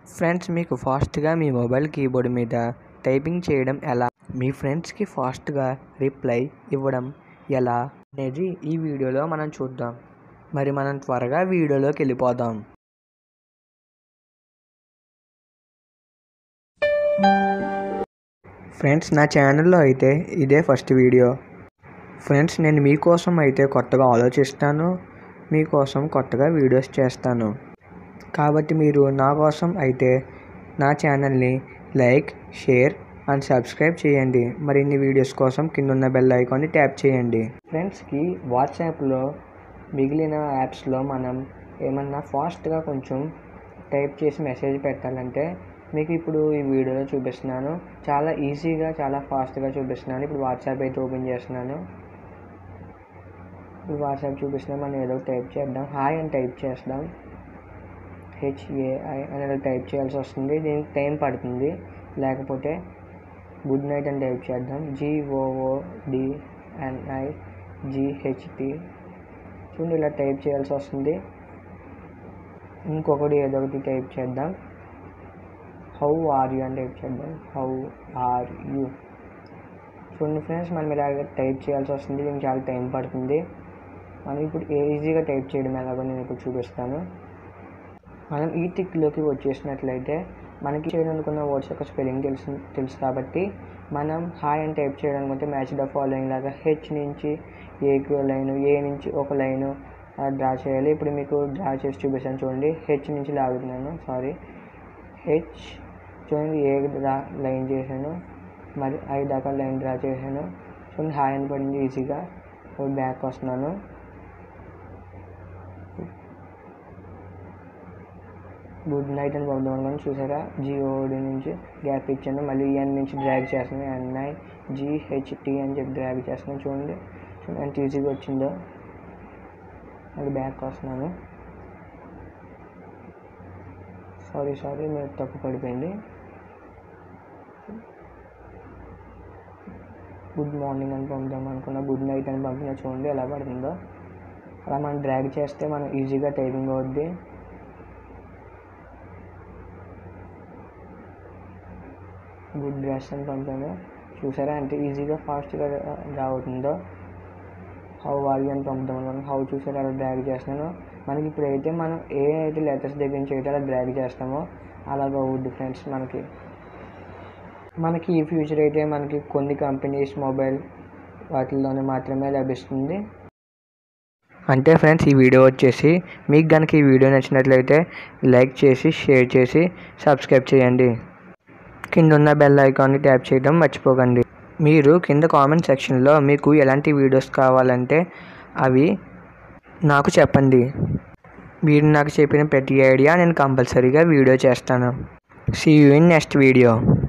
Friends, మీకు ఫాస్ట్గా మీ మొబైల్ కీబోర్డ్ మీద టైపింగ్ చేయడం ఎలా, మీ ఫ్రెండ్స్కి ఫాస్ట్గా రిప్లై ఇవ్వడం ఎలా అనేది ఈ వీడియోలో మనం చూద్దాం. మరి మనం త్వరగా వీడియోలోకి వెళ్ళిపోదాం. ఫ్రెండ్స్, నా ఛానల్లో అయితే ఇదే ఫస్ట్ వీడియో. ఫ్రెండ్స్, నేను మీకోసం అయితే కొత్తగా ఆలోచిస్తాను, మీకోసం కొత్తగా వీడియోస్ చేస్తాను. కాబట్టి మీరు నా కోసం అయితే నా ఛానల్ని లైక్, షేర్ అండ్ సబ్స్క్రైబ్ చేయండి. మరిన్ని వీడియోస్ కోసం కింద ఉన్న బెల్ ఐకాన్ని ట్యాప్ చేయండి. ఫ్రెండ్స్కి వాట్సాప్లో మిగిలిన యాప్స్లో మనం ఏమన్నా ఫాస్ట్గా కొంచెం టైప్ చేసి మెసేజ్ పెట్టాలంటే మీకు ఇప్పుడు ఈ వీడియోలో చూపిస్తున్నాను. చాలా ఈజీగా, చాలా ఫాస్ట్గా చూపిస్తున్నాను. ఇప్పుడు వాట్సాప్ అయితే ఓపెన్ చేస్తున్నాను. ఇప్పుడు వాట్సాప్ చూపిస్తున్నాం. మనం ఏదో టైప్ చేద్దాం. హాయ్ అని టైప్ చేద్దాం. HAI అనేది టైప్ చేయాల్సి వస్తుంది. దీనికి టైం పడుతుంది. లేకపోతే గుడ్ నైట్ అని టైప్ చేద్దాం. GOODNIGHT. చూడండి, ఇలా టైప్ చేయాల్సి వస్తుంది. ఇంకొకటి ఏదో ఒకటి టైప్ చేద్దాం. హౌ ఆర్ యూ అని టైప్ చేద్దాం. How are you. చూడండి ఫ్రెండ్స్, మనం ఇలా టైప్ చేయాల్సి వస్తుంది. దీనికి చాలా టైం పడుతుంది. మనం ఇప్పుడు ఈజీగా టైప్ చేయడం ఎలాగో నేను ఇప్పుడు చూపిస్తాను. మనం ఈ టిక్లోకి వచ్చేసినట్లయితే మనకి చేయాలనుకున్న వర్డ్స్ యొక్క స్పెల్లింగ్ తెలుసు కాబట్టి మనం హాయ్ అని టైప్ చేయడానికి మ్యాచ్ ద ఫాలోయింగ్ లాగా H నుంచి Aకి లైను, A నుంచి ఒక లైను డ్రా చేయాలి. ఇప్పుడు మీకు డ్రా చేసి చూపిస్తాను. చూడండి, H నుంచి లాగుతున్నాను. H చూడండి, A లైన్ చేశాను, మరి I దాకా లైన్ డ్రా చేశాను. చూడండి, హాయ్ అని పడింది ఈజీగా. బ్యాక్ వస్తున్నాను. గుడ్ నైట్ అని పంపుదాం అనుకోండి. చూసారా, GOD నుంచి గ్యాప్ ఇచ్చాను. మళ్ళీ N నుంచి డ్రాగ్ చేస్తున్నాను. NIGHT అని చెప్పి డ్రాగ్ చేస్తున్నాను. చూడండి ఎంత ఈజీగా వచ్చిందో. మళ్ళీ బ్యాక్ వస్తున్నాను. సారీ మీరు తప్పు పడిపోయింది. గుడ్ మార్నింగ్ అని పంపుదాం అనుకున్నా. గుడ్ నైట్ అని పంపినా. చూడండి ఎలా పడుతుందో. అలా మనం డ్రాగ్ చేస్తే మనం ఈజీగా టైపింగ్ అవుద్ది. గుడ్ డ్రెస్ అని పంపాను. చూసారా ఎంత ఈజీగా ఫాస్ట్గా రావుతుందో. హౌ ఆర్ యూ అని పంపుతాం అనుకోండి. హౌ చూసారా అలా డ్రాగ్ చేస్తున్నాను. మనకి ఇప్పుడైతే మనం ఏ అయితే లెటర్స్ దగ్గర నుంచి అయితే అలా డ్రాగ్ చేస్తామో అలాగ అవుద్ది ఫ్రెండ్స్. మనకి ఈ ఫ్యూచర్ అయితే మనకి కొన్ని కంపెనీస్ మొబైల్ వాటిల్లోనే మాత్రమే లభిస్తుంది. అంటే ఫ్రెండ్స్, ఈ వీడియో వచ్చేసి మీకు కనుక ఈ వీడియో నచ్చినట్లయితే లైక్ చేసి, షేర్ చేసి, సబ్స్క్రైబ్ చేయండి. కింద ఉన్న బెల్ ఐకాన్ని ట్యాప్ చేయడం మర్చిపోకండి. మీరు కింద కామెంట్ సెక్షన్లో మీకు ఎలాంటి వీడియోస్ కావాలంటే అవి నాకు చెప్పండి. మీరు నాకు చెప్పిన ప్రతి ఐడియా నేను కంపల్సరీగా వీడియో చేస్తాను. See you in next video.